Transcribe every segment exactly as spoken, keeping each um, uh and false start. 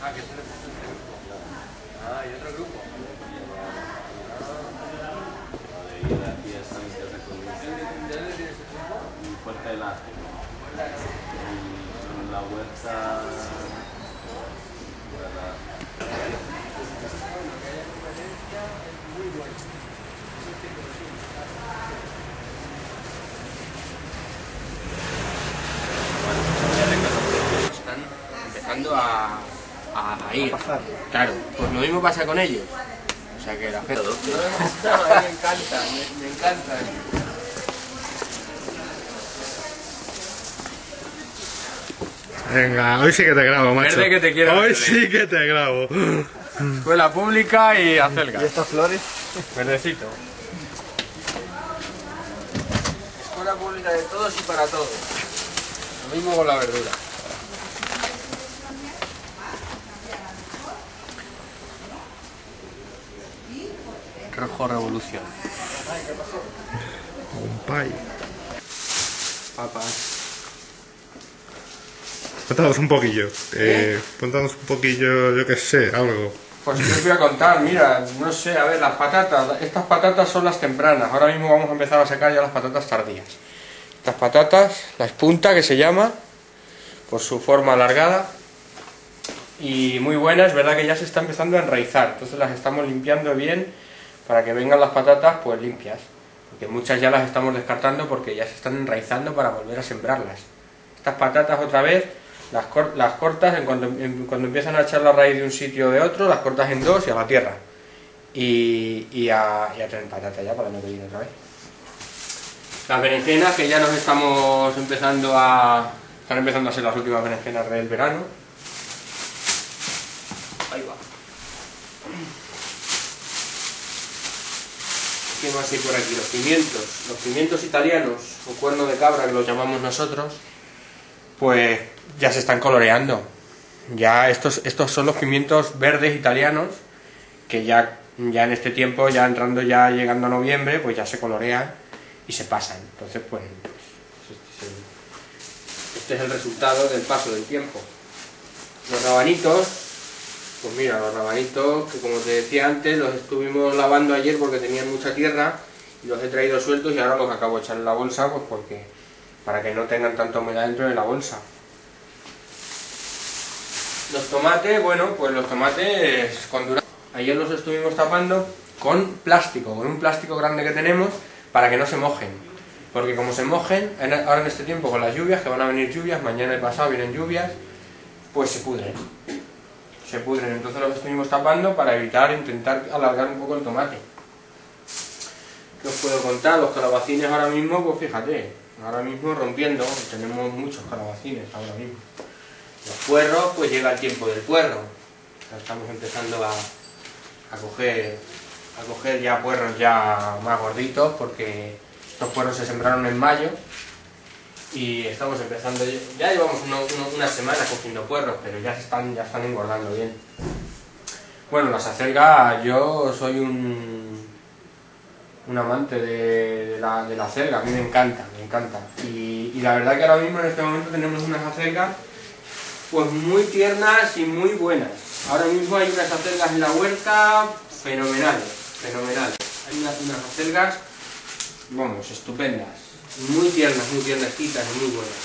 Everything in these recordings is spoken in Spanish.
Ah, que es otro grupo. Ah, y otro grupo. ¿De dónde tienes ese grupo? Puerta Elástica. Y la huerta... Están empezando a, a, a ir. Claro, pues lo mismo pasa con ellos. O sea que la gente... No, me encanta, me, me encanta. Venga, hoy sí que te grabo, macho. Verde que te quiero Hoy verde. sí que te grabo. Escuela pública y acelga. ¿Y estas flores? Verdecito. Escuela pública de todos y para todos. Lo mismo con la verdura. Rojo Revolución. Compay. Papas. Cuéntanos un poquillo. Eh, cuéntanos un poquillo, yo qué sé, algo. Pues yo os voy a contar, mira, no sé, a ver, las patatas, estas patatas son las tempranas, ahora mismo vamos a empezar a sacar ya las patatas tardías. Estas patatas, la espunta que se llama, por su forma alargada, y muy buena, es verdad que ya se está empezando a enraizar, entonces las estamos limpiando bien para que vengan las patatas pues limpias, porque muchas ya las estamos descartando porque ya se están enraizando para volver a sembrarlas. Estas patatas otra vez, Las, cor las cortas en cuando, en, cuando empiezan a echar la raíz de un sitio o de otro, las cortas en dos y a la tierra. Y, y, a, y a tener patata ya para no pedir otra vez. Las berenjenas que ya nos estamos empezando a... Están empezando a ser las últimas berenjenas del verano. Ahí va. ¿Qué más hay por aquí? Los pimientos. Los pimientos italianos, o cuerno de cabra que los llamamos nosotros, pues ya se están coloreando. Ya estos, estos son los pimientos verdes italianos que ya, ya en este tiempo, ya entrando ya llegando a noviembre, pues ya se colorean y se pasan. Entonces pues este es el, este es el resultado del paso del tiempo. Los rabanitos, pues mira, los rabanitos que como te decía antes los estuvimos lavando ayer porque tenían mucha tierra y los he traído sueltos y ahora los acabo de echar en la bolsa pues porque para que no tengan tanta humedad dentro de la bolsa. Los tomates, bueno, pues los tomates con dura... Ayer los estuvimos tapando con plástico, con un plástico grande que tenemos para que no se mojen. Porque como se mojen, en, ahora en este tiempo con las lluvias, que van a venir lluvias, mañana y pasado vienen lluvias, pues se pudren. Se pudren, entonces los estuvimos tapando para evitar, intentar alargar un poco el tomate. ¿Qué os puedo contar? Los calabacines ahora mismo, pues fíjate, ahora mismo rompiendo, tenemos muchos calabacines ahora mismo. Los puerros, pues llega el tiempo del puerro. Ya estamos empezando a, a coger a coger ya puerros ya más gorditos porque estos puerros se sembraron en mayo y estamos empezando, ya llevamos uno, uno, una semana cogiendo puerros, pero ya se están, ya están engordando bien. Bueno, las acelgas, yo soy un un amante de, de, la, de la acelga, a mí me encanta, me encanta. Y, y la verdad que ahora mismo en este momento tenemos unas acelgas pues muy tiernas y muy buenas. Ahora mismo hay unas acelgas en la huerta fenomenales, fenomenales. Hay unas, unas acelgas, vamos, estupendas, muy tiernas, muy tiernecitas y muy buenas.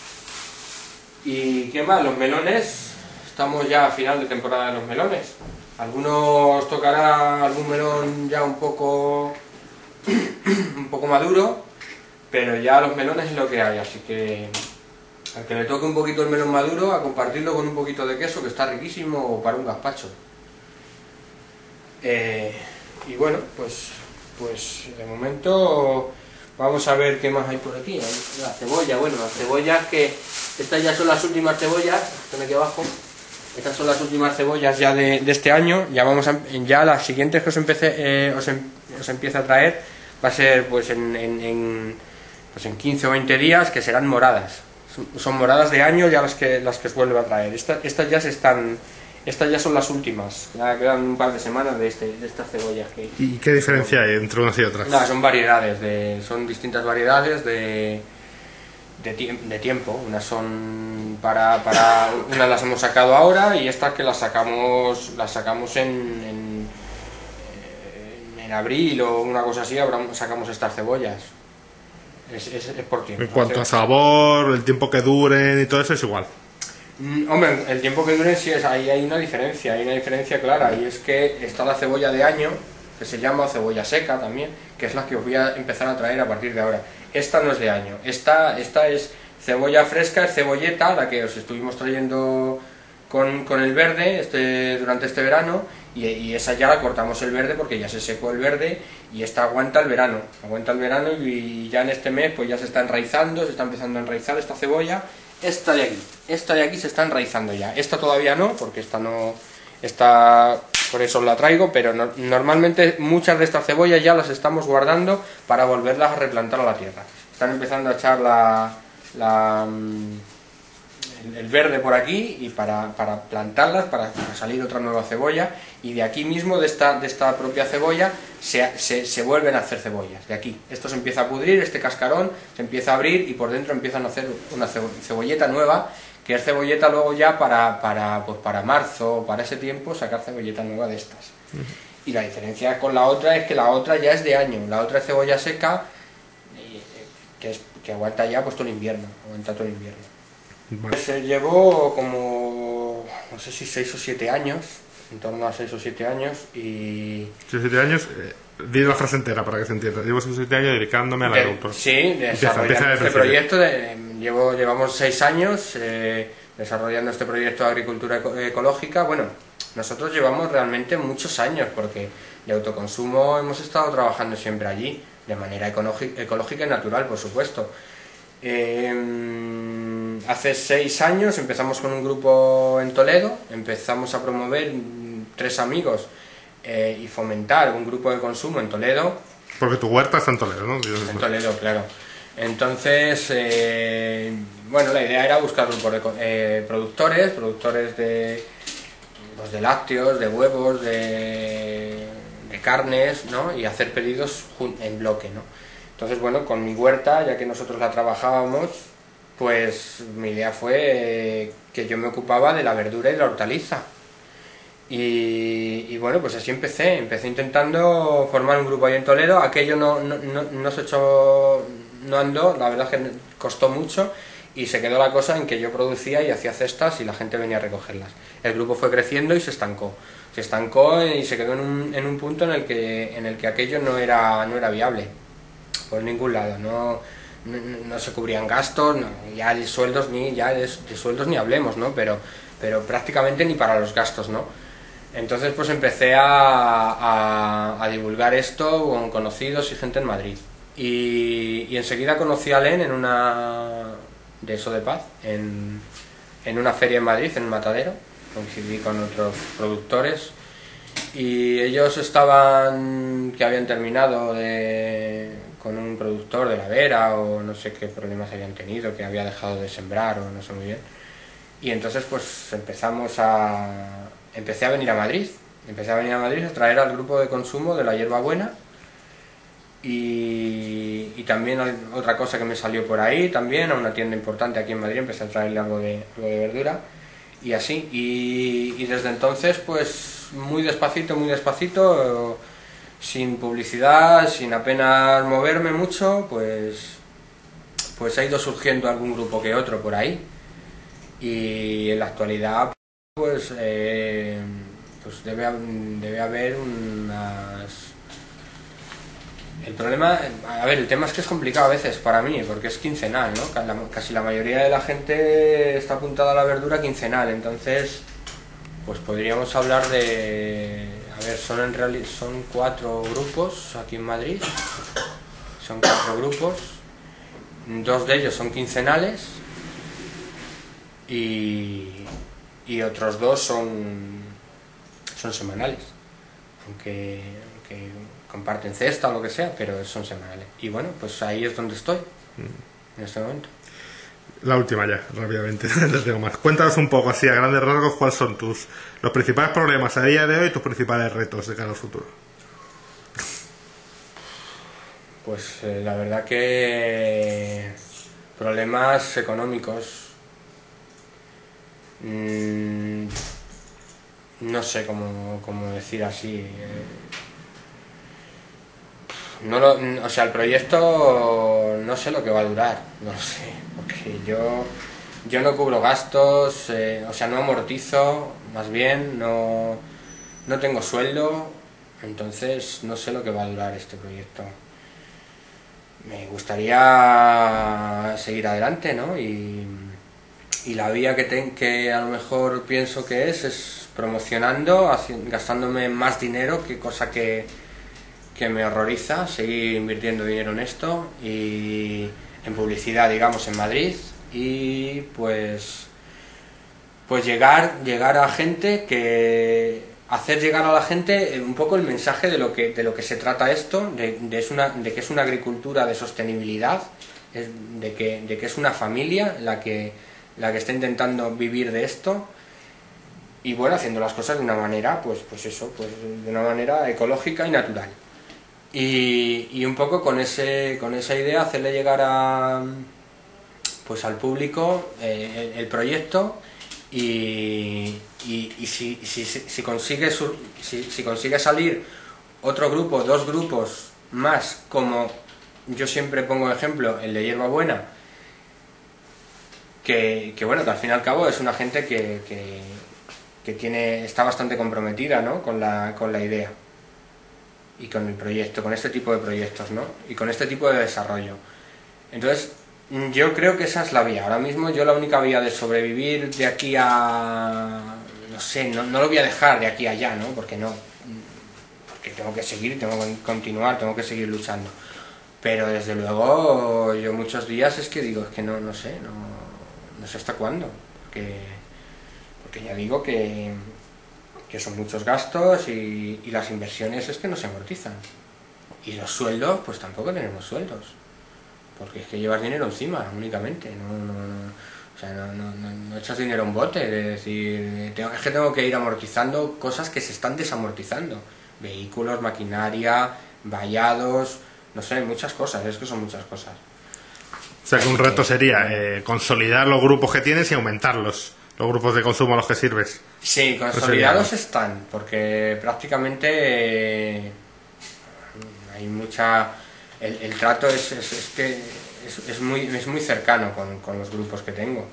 ¿Y qué más? Los melones, estamos ya a final de temporada de los melones. Algunos tocará algún melón ya un poco, un poco maduro, pero ya los melones es lo que hay, así que al que le toque un poquito el melón maduro, a compartirlo con un poquito de queso, que está riquísimo para un gazpacho. Eh, y bueno, pues, pues de momento vamos a ver qué más hay por aquí. La cebolla, bueno, las cebollas que... Estas ya son las últimas cebollas, están aquí abajo. Estas son las últimas cebollas ya de, de este año. Ya vamos a, ya las siguientes que os, empecé, eh, os, em, os empiece a traer va a ser pues en, en, en, pues en quince o veinte días, que serán moradas. Son moradas de año ya las que las que os vuelvo a traer. Estas, estas ya se están, estas ya son las últimas. Ya quedan un par de semanas de, este, de estas cebollas que. ¿Y qué diferencia hay entre unas y otras? No, son variedades, de, son distintas variedades de, de, tie de tiempo. Unas son para, para... Unas las hemos sacado ahora y estas que las sacamos, las sacamos en, en, en abril o una cosa así, sacamos estas cebollas. Es, es, es por tiempo. En cuanto a sabor, el tiempo que duren y todo eso es igual. Mm, hombre, el tiempo que duren sí es, ahí hay una diferencia, hay una diferencia clara, y es que está la cebolla de año, que se llama cebolla seca también, que es la que os voy a empezar a traer a partir de ahora. Esta no es de año, esta, esta es cebolla fresca, es cebolleta, la que os estuvimos trayendo con, con el verde este, durante este verano, y, y esa ya la cortamos el verde porque ya se secó el verde, y esta aguanta el verano, aguanta el verano y ya en este mes pues ya se está enraizando, se está empezando a enraizar esta cebolla. Esta de aquí, esta de aquí se está enraizando ya, esta todavía no, porque esta no, esta, por eso os la traigo, pero no, normalmente muchas de estas cebollas ya las estamos guardando para volverlas a replantar a la tierra. Están empezando a echar la, la, el, el verde por aquí y para, para plantarlas, para, para salir otra nueva cebolla, y de aquí mismo, de esta, de esta propia cebolla, se, se, se vuelven a hacer cebollas, de aquí. Esto se empieza a pudrir, este cascarón se empieza a abrir y por dentro empiezan a hacer una cebolleta nueva, que es cebolleta luego ya para, para, pues para marzo, para ese tiempo, sacar cebolleta nueva de estas. Uh-huh. Y la diferencia con la otra es que la otra ya es de año, la otra es cebolla seca, que, es, que aguanta ya pues todo el invierno, aguanta todo el invierno. Vale. Se llevó como, no sé si seis o siete años, en torno a seis o siete años, y... seis o siete años, eh, di la frase entera para que se entienda. Llevo seis o siete años dedicándome a la agricultura. Sí, desarrollando este proyecto, de, llevo, llevamos seis años eh, desarrollando este proyecto de agricultura eco ecológica. Bueno, nosotros llevamos realmente muchos años, porque de autoconsumo hemos estado trabajando siempre allí, de manera ecológica y natural, por supuesto. Eh, hace seis años empezamos con un grupo en Toledo, empezamos a promover tres amigos eh, y fomentar un grupo de consumo en Toledo. Porque tu huerta está en Toledo, ¿no? En Toledo, claro. Entonces, eh, bueno, la idea era buscar grupos de eh, productores, productores de, pues de lácteos, de huevos, de, de carnes, ¿no? Y hacer pedidos en bloque, ¿no? Entonces, bueno, con mi huerta, ya que nosotros la trabajábamos, pues mi idea fue eh, que yo me ocupaba de la verdura y la hortaliza. Y, y bueno, pues así empecé, empecé intentando formar un grupo ahí en Toledo. Aquello no, no, no, no se echó, no andó, la verdad es que costó mucho, y se quedó la cosa en que yo producía y hacía cestas y la gente venía a recogerlas. El grupo fue creciendo y se estancó. Se estancó y se quedó en un, en un punto en el que, en el que aquello no era, no era viable. Por ningún lado, no, no, no se cubrían gastos, no, ya de sueldos ni ya de, de sueldos ni hablemos, ¿no? Pero, pero prácticamente ni para los gastos, ¿no? Entonces pues empecé a, a, a divulgar esto con conocidos y gente en Madrid. Y, y enseguida conocí a Len en una de eso de paz, en, en una feria en Madrid, en un matadero. Coincidí con otros productores y ellos estaban, que habían terminado de, con un productor de la Vera o no sé qué problemas habían tenido, que había dejado de sembrar o no sé muy bien. Y entonces pues empezamos a... empecé a venir a Madrid, empecé a venir a Madrid a traer al grupo de consumo de la hierbabuena, y, y también otra cosa que me salió por ahí también, a una tienda importante aquí en Madrid, empecé a traerle algo de, algo de verdura, y así, y, y desde entonces pues muy despacito, muy despacito, sin publicidad, sin apenas moverme mucho, pues, pues ha ido surgiendo algún grupo que otro por ahí, y en la actualidad pues, eh, pues debe, debe haber unas... El problema, a ver, el tema es que es complicado a veces para mí, porque es quincenal, ¿no? Casi la mayoría de la gente está apuntada a la verdura quincenal, entonces, pues podríamos hablar de... A ver, son en realidad son cuatro grupos aquí en Madrid, son cuatro grupos, dos de ellos son quincenales y, y otros dos son, son semanales, aunque, aunque comparten cesta o lo que sea, pero son semanales. Y bueno, pues ahí es donde estoy, en este momento. La última ya, rápidamente, no tengo más. Cuéntanos un poco, así a grandes rasgos, cuáles son tus los principales problemas a día de hoy y tus principales retos de cara al futuro. Pues eh, la verdad que problemas económicos. Mm, no sé cómo, cómo decir así. eh, No lo, o sea, el proyecto no sé lo que va a durar, no lo sé, porque yo, yo no cubro gastos, eh, o sea, no amortizo, más bien, no, no tengo sueldo, entonces no sé lo que va a durar este proyecto. Me gustaría seguir adelante, ¿no? Y, y la vía que, ten, que a lo mejor pienso que es, es promocionando, haciendo, gastándome más dinero, que cosa que... que me horroriza seguir invirtiendo dinero en esto y en publicidad, digamos, en Madrid, y pues pues llegar llegar a gente, que hacer llegar a la gente un poco el mensaje de lo que de lo que se trata esto, de, de, es una, de que es una agricultura de sostenibilidad, es, de que de que es una familia la que la que está intentando vivir de esto. Y bueno, haciendo las cosas de una manera, pues pues eso, pues de una manera ecológica y natural. Y, y un poco con ese con esa idea hacerle llegar a pues al público eh, el, el proyecto, y, y, y si, si, si, consigue sur, si, si consigue salir otro grupo, dos grupos más, como yo siempre pongo ejemplo, el de Hierbabuena, que, que bueno, que al fin y al cabo es una gente que, que, que tiene, está bastante comprometida, ¿no?, con la, con la idea y con el proyecto, con este tipo de proyectos, ¿no?, y con este tipo de desarrollo. Entonces, yo creo que esa es la vía. Ahora mismo yo la única vía de sobrevivir de aquí a... no sé, no, no lo voy a dejar de aquí a allá, ¿no?, porque no... porque tengo que seguir, tengo que continuar, tengo que seguir luchando. Pero desde luego yo muchos días es que digo, es que no, no sé, no, no sé hasta cuándo, porque, porque ya digo que... que son muchos gastos, y, y las inversiones es que no se amortizan. Y los sueldos, pues tampoco tenemos sueldos, porque es que llevas dinero encima únicamente, no, no, no, o sea, no, no, no, no echas dinero a un bote, es decir, tengo, es que tengo que ir amortizando cosas que se están desamortizando, vehículos, maquinaria, vallados, no sé, muchas cosas, es que son muchas cosas. O sea que un reto sería eh, consolidar los grupos que tienes y aumentarlos. Los grupos de consumo a los que sirves. Sí, consolidados están, porque prácticamente eh, hay mucha... El, el trato es, es, es que es, es, muy, es muy cercano con, con los grupos que tengo.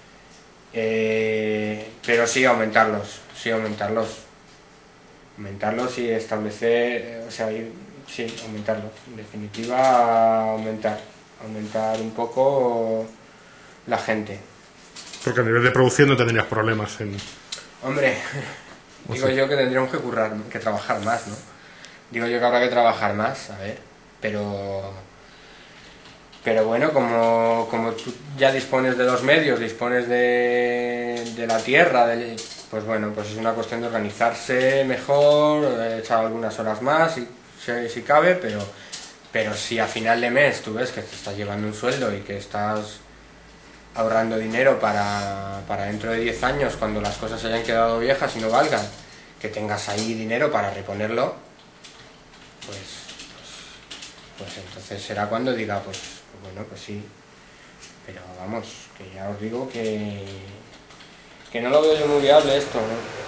Eh, pero sí aumentarlos, sí aumentarlos. Aumentarlos y establecer, o sea, ir, sí, aumentarlos. En definitiva, aumentar. Aumentar un poco la gente. Porque a nivel de producción no tendrías problemas en... Hombre, digo sí. yo que tendríamos que currar, que trabajar más, ¿no? Digo yo que habrá que trabajar más, a ver, pero... Pero bueno, como, como tú ya dispones de los medios, dispones de, de la tierra, de, pues bueno, pues es una cuestión de organizarse mejor, echar algunas horas más, si, si, si cabe, pero, pero si a final de mes tú ves que te estás llevando un sueldo y que estás ahorrando dinero para, para dentro de diez años, cuando las cosas hayan quedado viejas y no valgan, que tengas ahí dinero para reponerlo, pues, pues, pues entonces será cuando diga, pues, pues bueno, pues sí, pero vamos, que ya os digo que, que no lo veo yo muy viable esto, ¿no?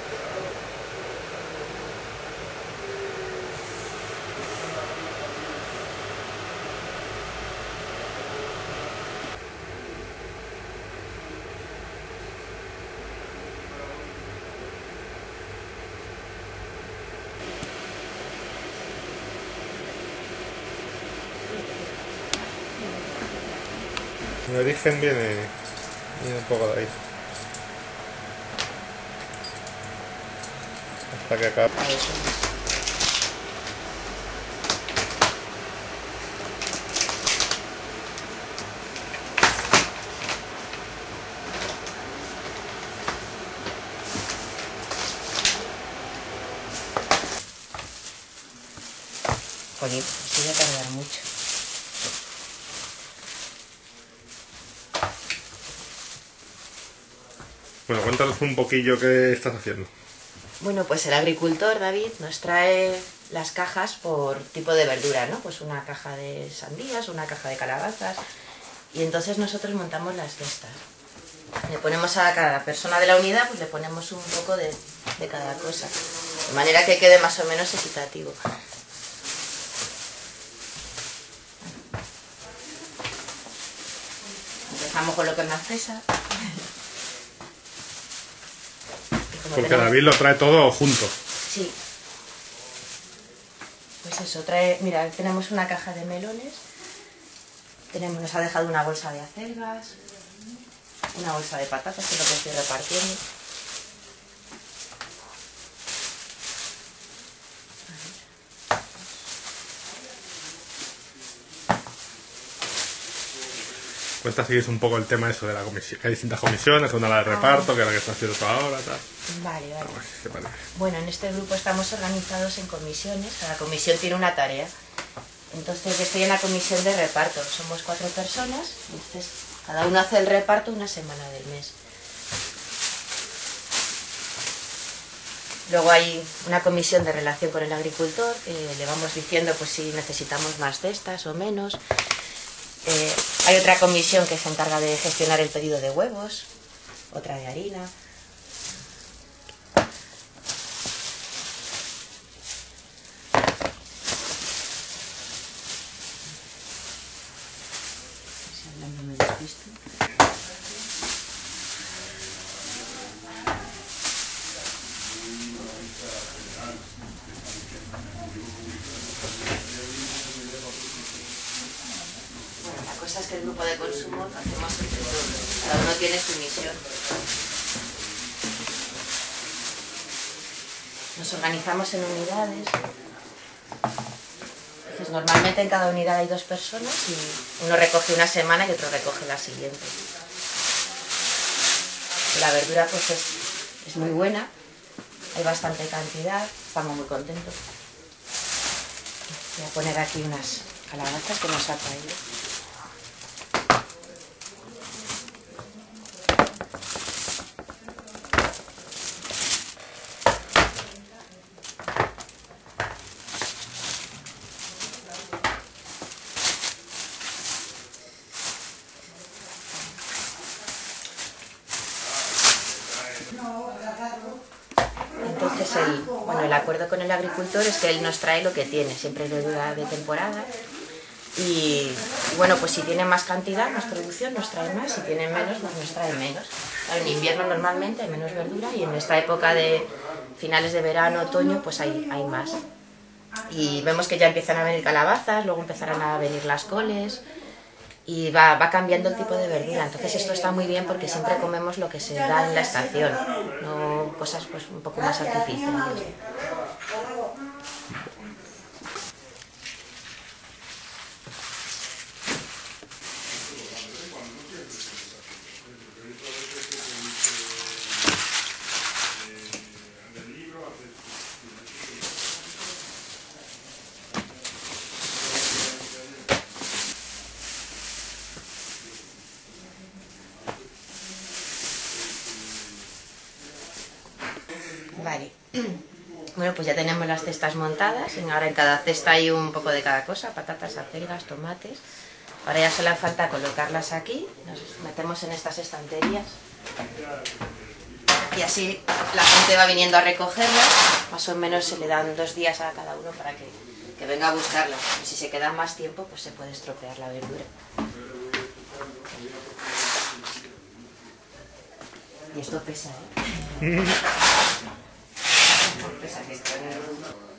Mi origen viene, viene un poco de ahí. Hasta que acabe. Oye, esto va a tardar mucho. Bueno, cuéntanos un poquillo qué estás haciendo. Bueno, pues el agricultor, David, nos trae las cajas por tipo de verdura, ¿no? Pues una caja de sandías, una caja de calabazas, Y entonces nosotros montamos las cestas. Le ponemos a cada persona de la unidad, pues le ponemos un poco de, de cada cosa, de manera que quede más o menos equitativo. Empezamos con lo que más pesa. Porque tenemos... David lo trae todo junto. Sí. Pues eso, trae... Mira, tenemos una caja de melones. Tenemos, nos ha dejado una bolsa de acelgas. Una bolsa de patatas, que es lo que estoy repartiendo. Cuenta si es un poco el tema eso de la comisión, que hay distintas comisiones, una la de reparto, que es la que está haciendo tú ahora, tal. Vale, vale. Si bueno, en este grupo estamos organizados en comisiones, cada comisión tiene una tarea. Entonces yo estoy en la comisión de reparto, somos cuatro personas, entonces cada uno hace el reparto una semana del mes. Luego hay una comisión de relación con el agricultor, que le vamos diciendo pues si necesitamos más cestas o menos. Eh, hay otra comisión que se encarga de gestionar el pedido de huevos, otra de harina. Si hablando me despisto. Es que el grupo de consumo lo hacemos entre todos, cada uno tiene su misión. Nos organizamos en unidades. Entonces, normalmente en cada unidad hay dos personas y uno recoge una semana y otro recoge la siguiente. La verdura pues es, es muy buena, hay bastante cantidad, estamos muy contentos. Voy a poner aquí unas calabazas que nos ha traído. Entonces el, bueno, el acuerdo con el agricultor es que él nos trae lo que tiene, siempre es verdura de temporada y bueno, pues si tiene más cantidad, más producción, nos trae más, si tiene menos, pues nos trae menos. En invierno normalmente hay menos verdura y en esta época de finales de verano, otoño, pues hay, hay más. Y vemos que ya empiezan a venir calabazas, luego empezarán a venir las coles y va, va cambiando el tipo de verdura. Entonces esto está muy bien porque siempre comemos lo que se da en la estación, no cosas pues un poco más artificiales. Vale, bueno pues ya tenemos las cestas montadas, ahora en cada cesta hay un poco de cada cosa, patatas, acelgas, tomates. Ahora ya solo falta colocarlas aquí, nos metemos en estas estanterías y así la gente va viniendo a recogerlas, más o menos se le dan dos días a cada uno para que, que venga a buscarlas. Y si se queda más tiempo pues se puede estropear la verdura. Y esto pesa, ¿eh? Pesa que está en el...